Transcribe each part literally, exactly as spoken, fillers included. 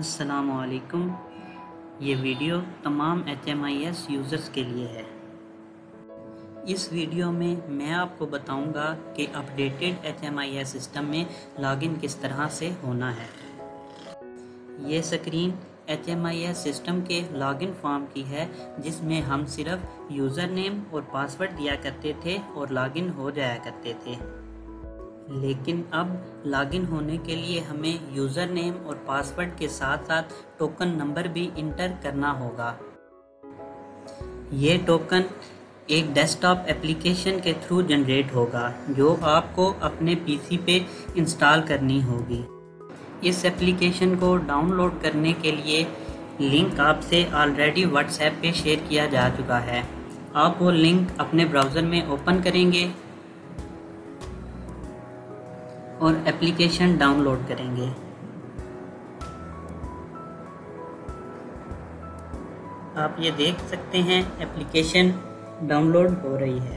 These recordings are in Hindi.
अस्सलामुअलैकुम। ये वीडियो तमाम H M I S users के लिए है। इस वीडियो में मैं आपको बताऊंगा कि updated H M I S system में लॉगिन किस तरह से होना है। ये screen H M I S system के लॉगिन फॉर्म की है, जिसमें हम सिर्फ यूज़र नेम और पासवर्ड दिया करते थे और लॉगिन हो जाया करते थे। लेकिन अब लॉगिन होने के लिए हमें यूज़र नेम और पासवर्ड के साथ साथ टोकन नंबर भी इंटर करना होगा। ये टोकन एक डेस्कटॉप एप्लीकेशन के थ्रू जनरेट होगा, जो आपको अपने पीसी पे इंस्टॉल करनी होगी। इस एप्लीकेशन को डाउनलोड करने के लिए लिंक आपसे ऑलरेडी व्हाट्सएप पे शेयर किया जा चुका है। आप वो लिंक अपने ब्राउज़र में ओपन करेंगे और एप्लीकेशन डाउनलोड करेंगे। आप ये देख सकते हैं एप्लीकेशन डाउनलोड हो रही है।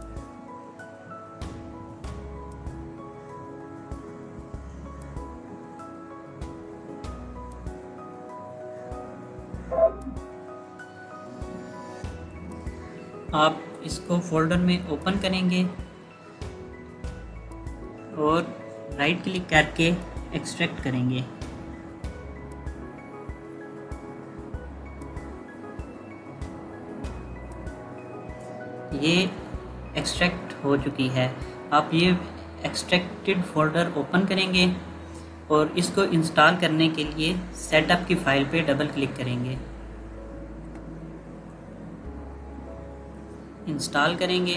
आप इसको फोल्डर में ओपन करेंगे और राइट क्लिक करके एक्सट्रैक्ट करेंगे। ये एक्सट्रैक्ट हो चुकी है। आप ये एक्सट्रैक्टेड फोल्डर ओपन करेंगे और इसको इंस्टॉल करने के लिए सेटअप की फाइल पे डबल क्लिक करेंगे। इंस्टॉल करेंगे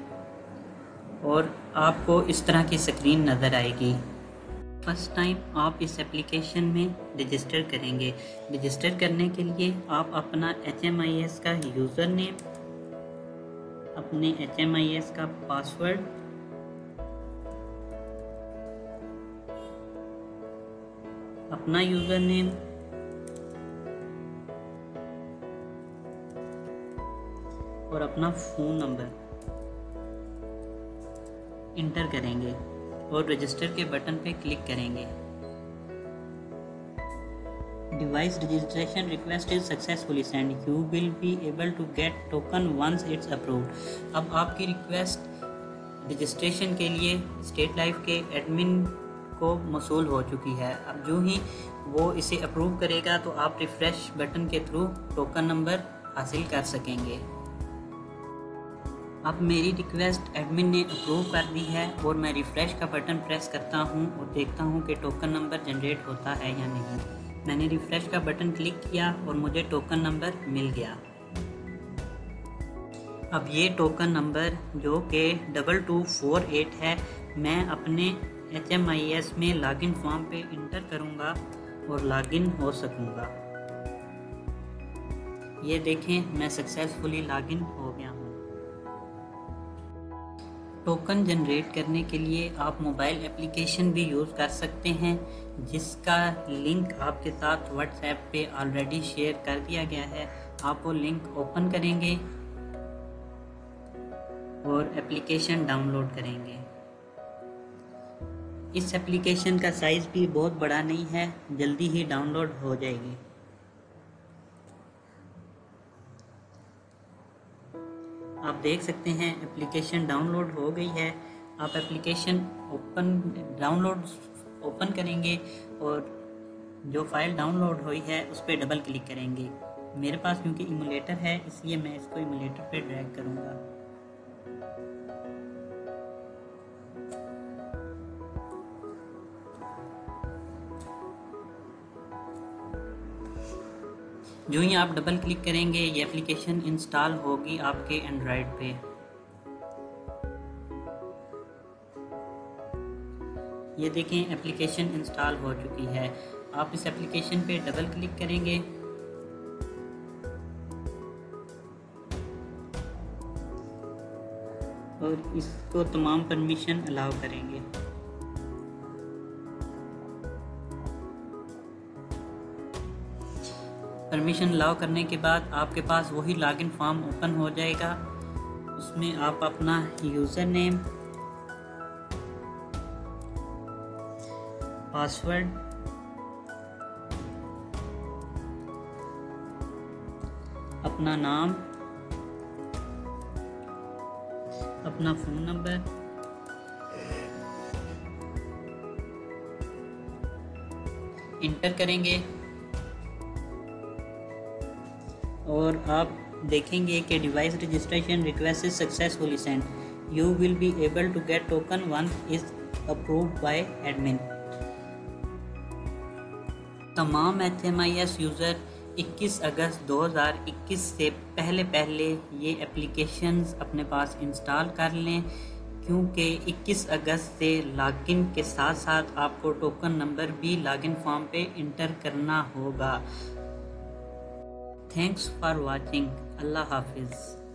और आपको इस तरह की स्क्रीन नज़र आएगी। फर्स्ट टाइम आप इस एप्लीकेशन में रजिस्टर करेंगे। रजिस्टर करने के लिए आप अपना एच एम आई एस का यूज़र नेम, अपने एच एम आई एस का पासवर्ड, अपना यूज़र नेम और अपना फ़ोन नंबर इंटर करेंगे और रजिस्टर के बटन पे क्लिक करेंगे। Device registration request is successfully send, you will be able to get token once it's approved. अब आपकी रिक्वेस्ट रजिस्ट्रेशन के लिए स्टेट लाइफ के एडमिन को मौसूल हो चुकी है। अब जो ही वो इसे अप्रूव करेगा तो आप रिफ्रेश बटन के थ्रू टोकन नंबर हासिल कर सकेंगे। अब मेरी रिक्वेस्ट एडमिन ने अप्रूव कर दी है और मैं रिफ़्रेश का बटन प्रेस करता हूं और देखता हूं कि टोकन नंबर जनरेट होता है या नहीं। मैंने रिफ़्रेश का बटन क्लिक किया और मुझे टोकन नंबर मिल गया। अब ये टोकन नंबर जो कि डबल टू फोर एट है, मैं अपने एच एम आई एस में लॉगिन फॉर्म पे इंटर करूँगा और लॉगिन हो सकूँगा। ये देखें, मैं सक्सेसफुली लॉगिन हो गया हूँ। टोकन जनरेट करने के लिए आप मोबाइल एप्लीकेशन भी यूज़ कर सकते हैं, जिसका लिंक आपके साथ व्हाट्सएप पे ऑलरेडी शेयर कर दिया गया है। आप वो लिंक ओपन करेंगे और एप्लीकेशन डाउनलोड करेंगे। इस एप्लीकेशन का साइज़ भी बहुत बड़ा नहीं है, जल्दी ही डाउनलोड हो जाएगी। आप देख सकते हैं एप्लीकेशन डाउनलोड हो गई है। आप एप्लीकेशन ओपन डाउनलोड ओपन करेंगे और जो फाइल डाउनलोड हुई है उस पर डबल क्लिक करेंगे। मेरे पास क्योंकि इमुलेटर है, इसलिए मैं इसको इमुलेटर पे ड्रैग करूँगा। जो ही आप डबल क्लिक करेंगे ये एप्लीकेशन इंस्टॉल होगी आपके एंड्रॉयड पे। ये देखें, एप्लीकेशन इंस्टॉल हो चुकी है। आप इस एप्लीकेशन पे डबल क्लिक करेंगे और इसको तमाम परमिशन अलाउ करेंगे। परमिशन अलाउ करने के बाद आपके पास वही लॉगिन फॉर्म ओपन हो जाएगा। उसमें आप अपना यूज़र नेम, पासवर्ड अपना नाम, अपना फ़ोन नंबर, इंटर करेंगे और आप देखेंगे कि device registration request is successfully send. You will be able to get token once is approved by admin. तमाम H M I S user इक्कीस अगस्त दो हज़ार इक्कीस से पहले पहले ये एप्लीकेशंस अपने पास इंस्टॉल कर लें, क्योंकि इक्कीस अगस्त से लॉगिन के साथ साथ आपको टोकन नंबर भी लॉगिन फॉर्म पे इंटर करना होगा। Thanks for watching. अल्लाह हाफिज़।